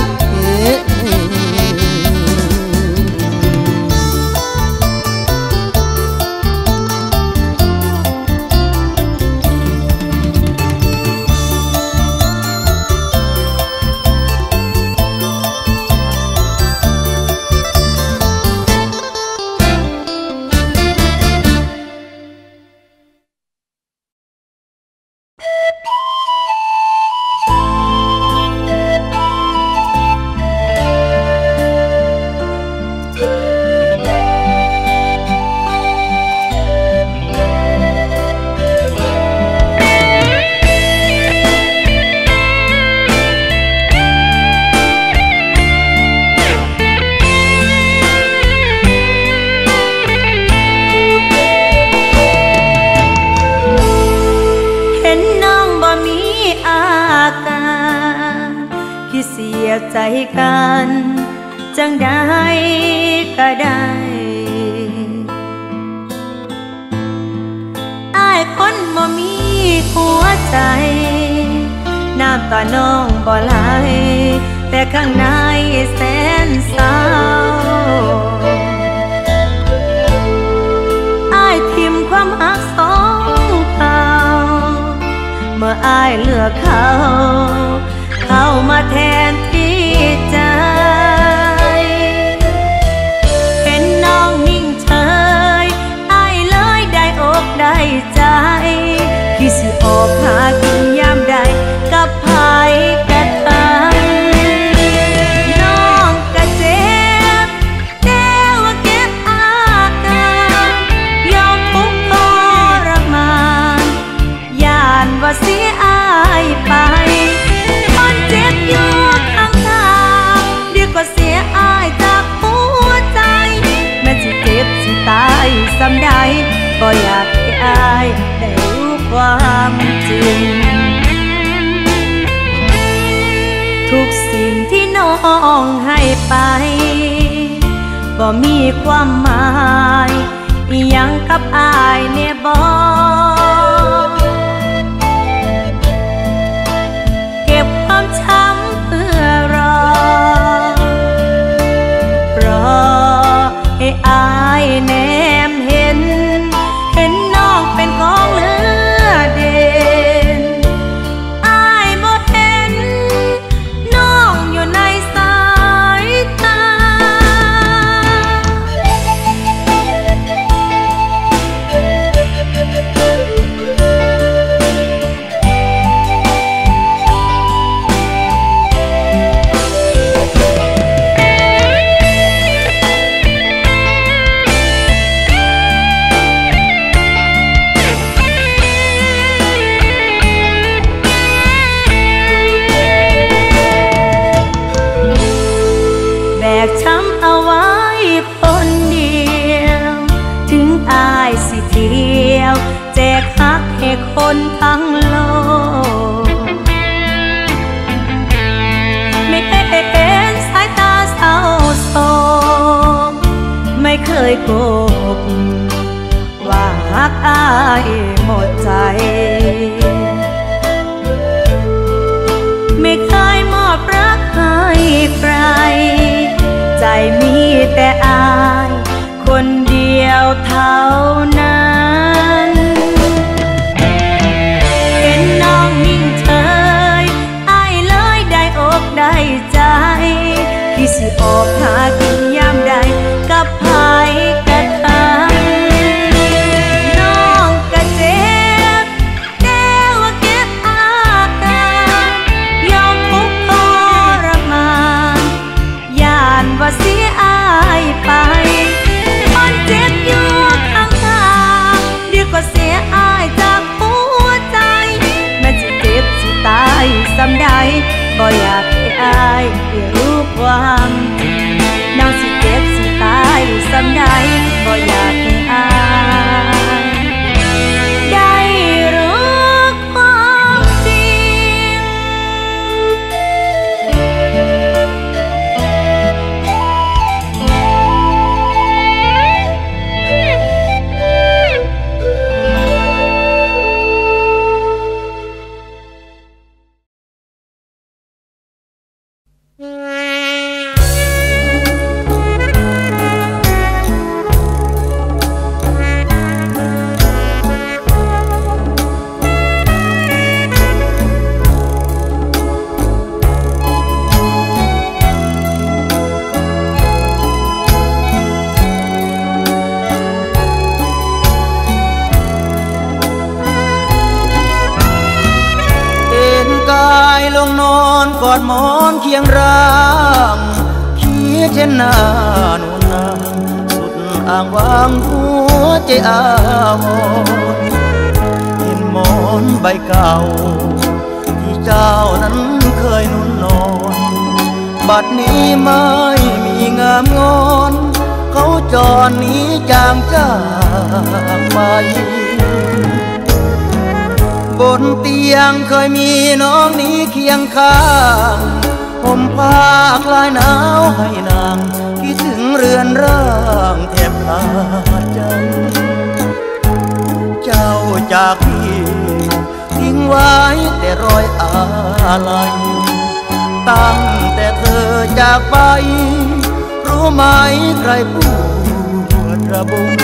ใจกันจังได้ก็ได้อ้ายคนบ่มีหัวใจน้ำตาน้องบ่ไหลแต่ข้างในแสนเศร้าอ้ายทิ่มความหักสองเขาเมื่ออ้ายเลือกเขาเข้ามาแทนที่ใจเห็นน้องนิ่งเฉยอ้ายเลยได้อกได้ใจที่สิออกหากินยามใดกับไผกะตามน้องกะเจ็บแต่ว่าเก็บอาการยอมทุกข์ทรมานย่านว่าเสียอ้ายไปเจ็บอยู่ข้างทางดีกว่าเสียอ้ายจากหัวใจแม้จะเจ็บสิตายซ้ำใดก็อยากให้อ้ายได้รู้ความจริงทุกสิ่งที่น้องให้ไปบ่มีความหมายอิหยังกับอ้ายเนี่ยบ่ช้ำเพื่อรอรอให้อายแนมเห็นเห็นน้องเป็นของเหลือเด่นอ้ายบ่เห็นน้องอยู่ในสายตาหมดใจไม่เคยมอบรักให้ใครใจมีแต่อายคนเดียวเท่านั้นเห็นน้องนิ่งเฉยอายเลยได้อกได้ใจที่สิออกหากินยามใดกับไผกะทังน้องกะเจ็บแต่ว่าเก็บอาการยอมทุกข์ทรมานย่านว่าเสียอายไปคนเจ็บอยู่ข้างทางเดี๋ยวก็เสียอายจากหัวใจแม้จะเจ็บสิตายซ้ำใดก็อยากให้อายได้รู้ความน้องสิเจ็บสิตายซ้ำใดก็อยากให้อายได้รู้ความจริงลงนอนกอดหมอนเคียงร่างคิดเช่นหน้านวลนางสุดอ้างว้างหัวใจอาวรเห็นหมอนใบเก่าที่เจ้านั้นเคยนุ่นนอนบัดนี้ไม่มีงามงอนเขาจรหนีจางจากไปบนเตียงเคยมีน้องนี้เคียงข้างผมผ้าคลายหนาวให้นางคิดถึงเรือนร่างแทบขาดใจเจ้าจากพี่ทิ้งไว้แต่รอยอาลัยตั้งแต่เธอจากไปรู้ไหมใครปวดระบม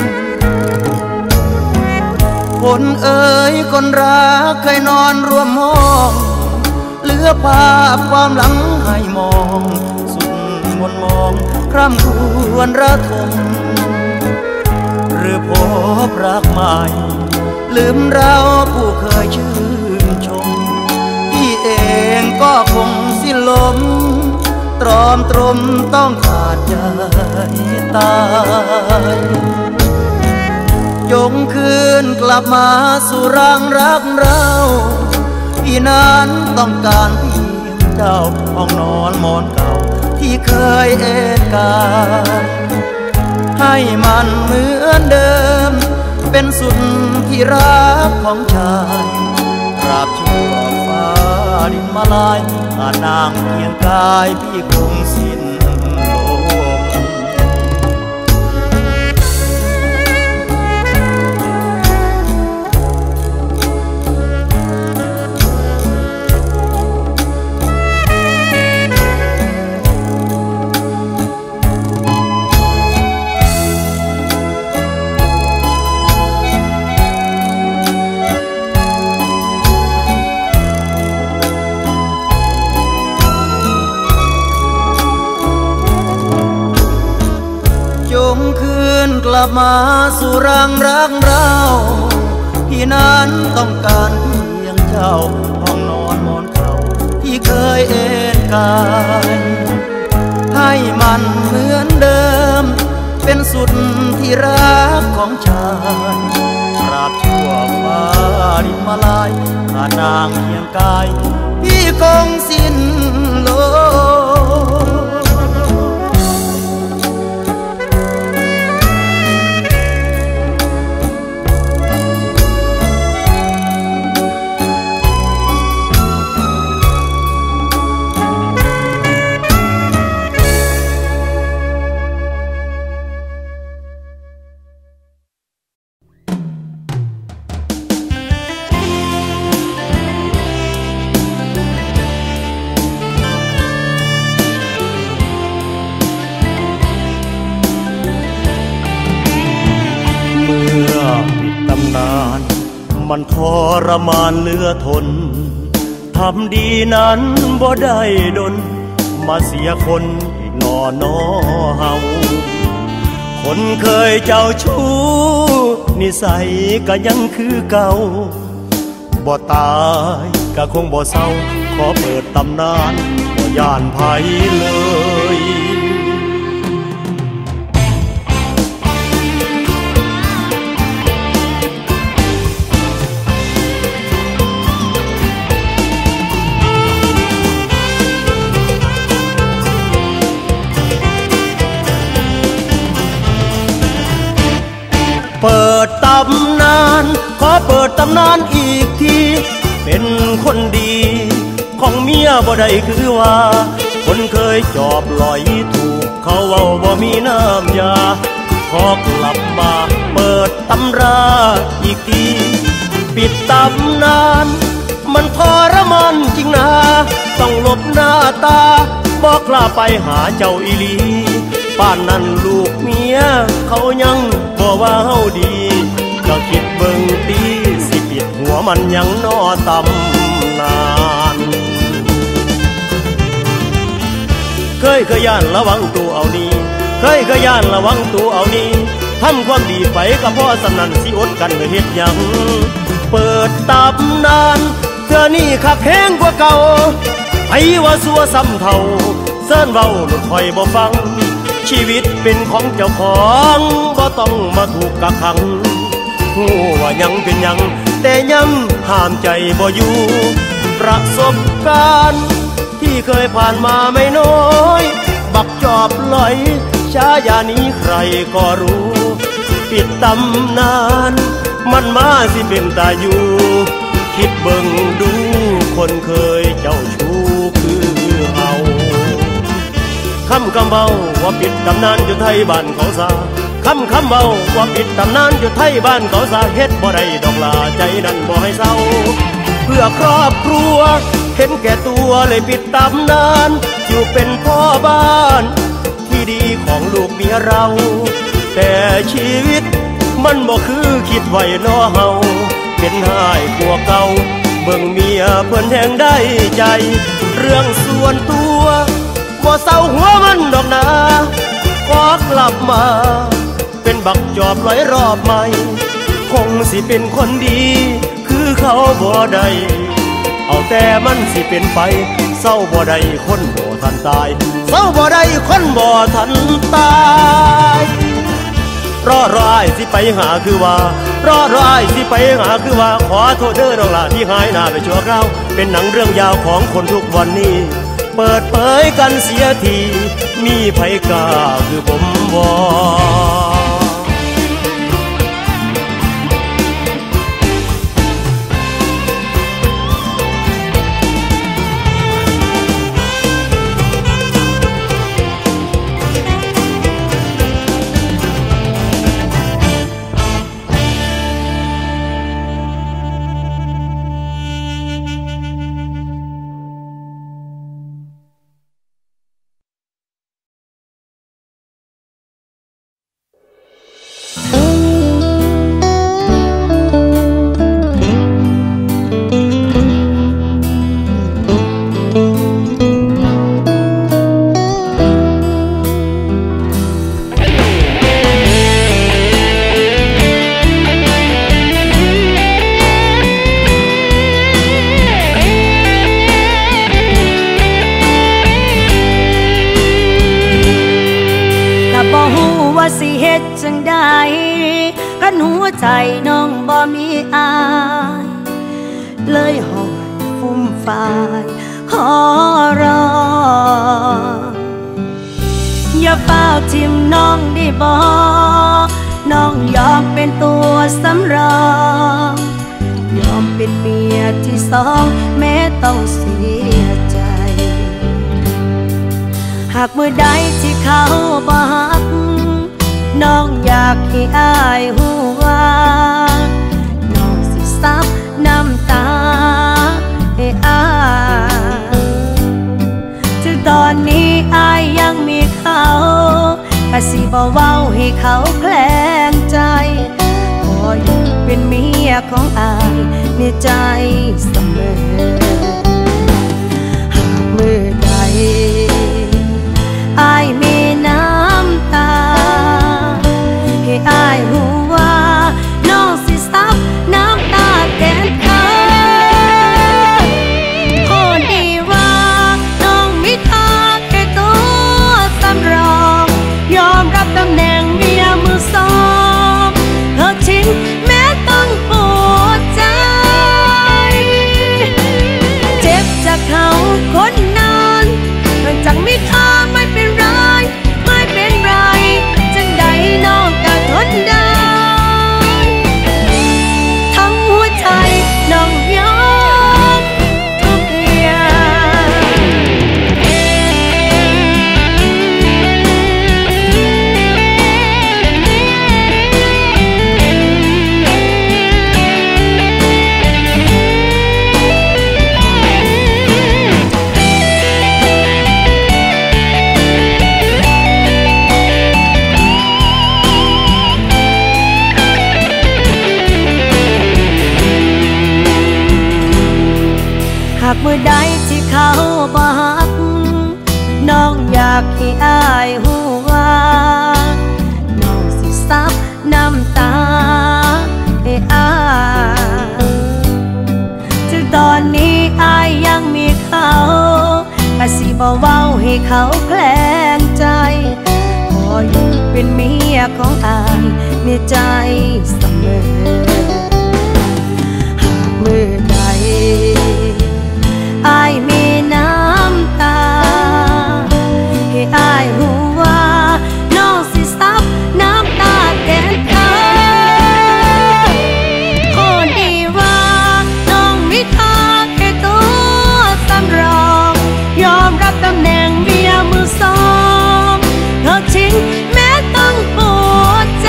คนเอ๋ยคนรักเคยนอนร่วมห้องเหลือภาพความหลังให้มองสุดมนมองคร่ำควรระทมหรือพบรักใหม่ลืมเราผู้เคยชื่นชมพี่เองก็คงสิ้นลมตรอมตรมต้องขาดใจตายจงคืนกลับมาสู่รังรักเราพี่นั้นต้องการเพียงเจ้าห้องนอนหมอนเก่าที่เคยเอนกายให้มันเหมือนเดิมเป็นสุดที่รักของชายตราบชั่วฟ้าดินมาลายอาจนางเพียงกายพี่คงสิ้นกลับมาสู่รังรักเราพี่นั้นต้องการเพียงเจ้าห้องนอนหมอนเก่าที่เคยเอนกายให้มันเหมือนเดิมเป็นสุดที่รักของชายตราบชั่วฟ้าดินมาลายขาดนางเพียงกายพี่คงสิ้นลมทรมานเหลือทนทำดีนั้นบ่ได้ดนมาเสียคนอีกหนอน้อเฮาคนเคยเจ้าชู้นิสัยก็ยังคือเก่าบ่ตายก็คงบ่เศร้าขอเปิดตำนานบ่ย่านไผเลยเปิดตำนานขอเปิดตำนานอีกทีเป็นคนดีของเมียบ่ได้คือว่าคนเคยจอบลอยถูกเขาเว้าบ่มีน้ำยาขอกลับมาเปิดตำราอีกทีปิดตำนานมันทรมานจริงนะต้องหลบหน้าตาบอกกล้าไปหาเจ้าอีหลีป้านนั้นลูกเมียเขายังบ่ว่าเฮาดีก็คิดเบิ่งตีสิปิดหัวมันยังนอตำนานเคยเคยย่านระวังตัวเอานี้เคยเคยย่านระวังตัวเอานี้ทำความดีไปกับพ่อสำนันสิอดกันเฮ็ดหยังเปิดตำนานเธอนี่ขักแห้งกว่าเก่าไอ้ว่าสัวซ้ำเท่าเซิ้นเว้าหลุดคอยบ่ฟังชีวิตเป็นของเจ้าของบ่ต้องมาถูกกักขังหูว่ายังเป็นยังแต่ยังห้ามใจบ่อยู่ประสบการณ์ที่เคยผ่านมาไม่น้อยบักจอบลอยชายานี้ใครก็รู้ปิดตำนานมันมาสิเป็นตาอยู่คิดเบิ่งดูคนเคยเจ้าชู้คือเฮาคำคำเบาว่าปิดตำนานอยู่ไทยบ้านเขาซาคำคำเบาว่าปิดตำนานอยู่ไทยบ้านเขาซาเฮ็ดบ่ได้ดอกลาใจนั้นบ่ให้เศร้าเพื่อครอบครัวเห็นแก่ตัวเลยปิดตำนานอยู่เป็นพ่อบ้านที่ดีของลูกเมียเราแต่ชีวิตมันบ่คือคิดไว้น้อเฮาเป็นหายกลัวเก่าเบิ่งเมียเพิ่นแห่งได้ใจเรื่องส่วนตัวบ่เศร้าหัวมันดอกนาขอกลับมาเป็นบักจอบลอยรอบใหม่คงสิเป็นคนดีคือเขาบ่ได้เอาแต่มันสิเป็นไปเศร้าบ่ได้คนบ่ทันตายเศร้าบ่ได้คนบ่ทันตายรอรออ้ายสิไปหาคือว่ารอรออ้ายสิไปหาคือว่าขอโทษเด้อน้องล่ะที่หายหน้าไปชั่วคราวเป็นหนังเรื่องยาวของคนทุกวันนี้เปิดเผยกันเสียทีมีไผกล้าคือผมบ่ใจน้องบ่มีอายเลยหอยฟุ่มฟายขอร้องอย่าเฝ้าทิมน้องได้บ่น้องยอมเป็นตัวสำรองยอมเป็นเมียที่สองแม้ต้องเสียใจหากมือใดที่เขาบ่ฮักน้องอยากให้อายหูว่าน้องสิซับน้ำตาให้อายถึงตอนนี้อายยังมีเขาก็สิบ่เว้าให้เขาแคลงใจขออยู่เป็นเป็นเมียของอายในใจเสมอหากเมื่อใดอายมีน้ำตาให้อายหูว่าน้องสิซับน้ำตาแทนเธอโอ้ดีว่าน้องมีค่าแค่ตัวสำรองยอมรับตำแหน่งเมียมือสองเธอชินแม้ต้องปวดใจเจ็บจากเขาคนนั้นหลังจากมีค่าไม่เป็นไรไม่เป็นไรจังใดน้องก็ทนได้ทั้งหัวใจน้องยอมทุกหากเมื่อใดที่เขาบ่ฮักน้องอยากให้อายหูว่าน้องสิซับน้ำตาให้อายถึงตอนนี้อายยังมีเขาก็สิบ่เว้าให้เขาแคลงใจขออยู่เป็นเมียของอายในใจเสมอหากเมื่อใดอายมีน้ำตาให้อายหูว่าน้องสิซับน้ำตาแทนเธอโอ้ดีว่าน้องมีค่าแค่ตัวสำรองยอมรับตำแหน่งเมียมือสองเธอชินแม้ต้องปวดใจ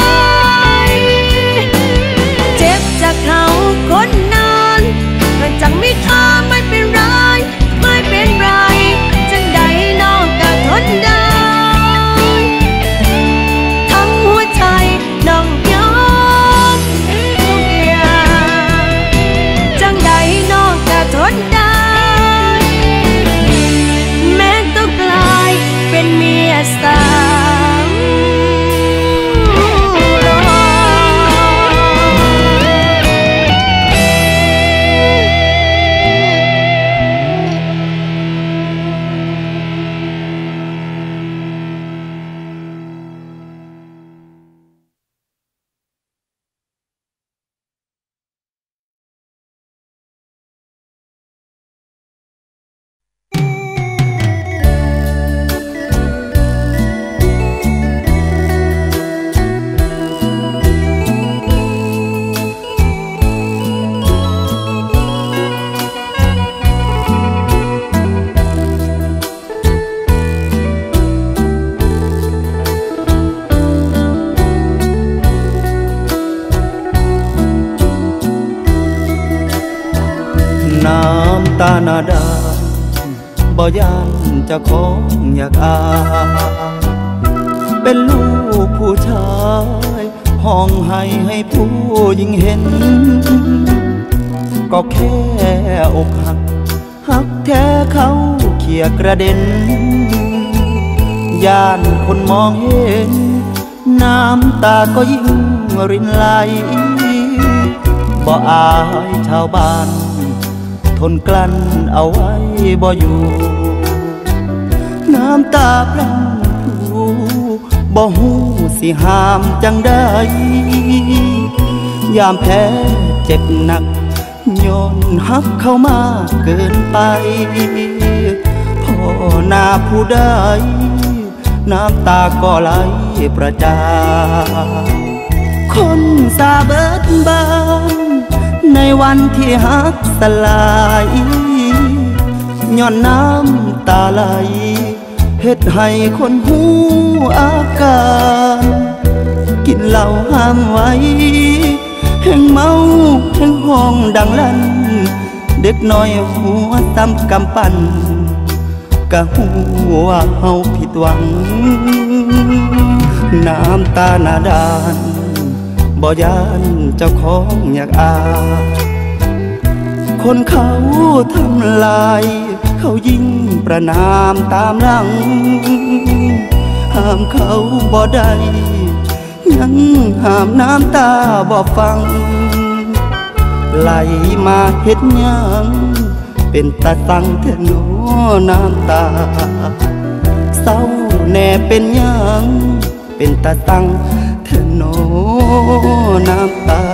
เจ็บจากเขาคนนั้นหลังจากมีค่าไม่เป็นไรไม่เป็นไรจังใดน้องก็ทนได้ทั้งหัวใจน้องยอมทุกอย่างจังใดน้องก็ทนได้แม้ต้องกลายเป็นเมียสาวน้ำตาหน้าดำบ่ย่านเจ้าของอยากอายเป็นลูกผู้ชายห้องให้ให้ผู้หญิงเห็นก็แค่อกหักหักแท้เขาเขี่ยกระเด็นย่านคนมองเห็นน้ำตาก็ยิ่งรินไหลบ่อายชาวบ้านทนกลั้นเอาไว้บ่อยู่น้ำตาพรั่งพรูบ่ฮู้สิห้ามจังได้ยามแพ้เจ็บหนักย้อนหักเข้ามาเกินไปพ่อหน้าผู้ใดน้ำตาก็ไหลประจาคนสาเบิดบานในวันที่หักสลายย้อนน้ำตาไหลเฮ็ดให้คนหูอาการกินเหล้าห้ามไว้แห่งเมาแห่งห้องดังลั่นเด็กน้อยหัวซ้ำกำปั้นกะหัวเฮาผิดหวังน้ำตาหน้าด้านบบ่ยานเจ้าของอยากอาคนเขาทำลายเขายิ่งประนามตามหลังห้ามเขาบ่ได้ยังห้ามน้ำตาบ่ฟังไหลมาเฮ็ดหยังเป็นตาสังเทนอน้ำตาเศร้าแน่เป็นหยังเป็นตาสังเทนอน้ำตา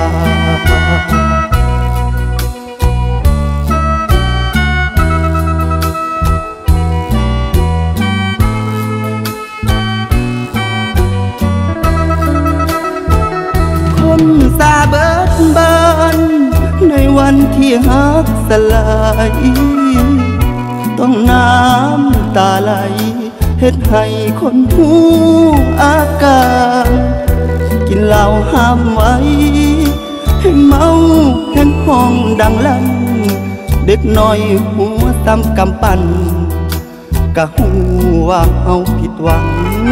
คนซาเบิดบานในวันที่ฮักสลายต้องน้ำตาไหลเฮ็ดให้คนหูอาการกินเหล้าห้ามไว้ให้เมาแห่งห้องดังลั่นเด็กน้อยหัวซ้ำกำปั้นกะหูว่าเฮาผิดหวัง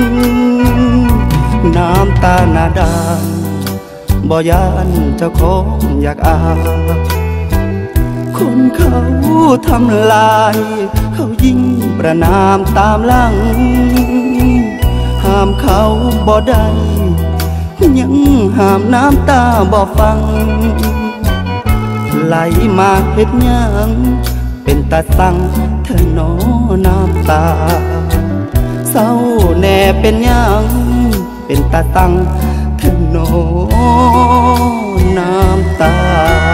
น้ำตาหน้าด้านบ่ยานเจ้าของอยากอาคนเขาทำลายเขายิ่งประนามตามหลังห้ามเขาบ่ได้ยังห้ามน้ำตาบ่ฟังไหลมาเฮ็ดหยังเป็นตาสังเธอน้อน้ำตาเศร้าแน่เป็นหยังเป็นตาสังเธอน้อน้ำตา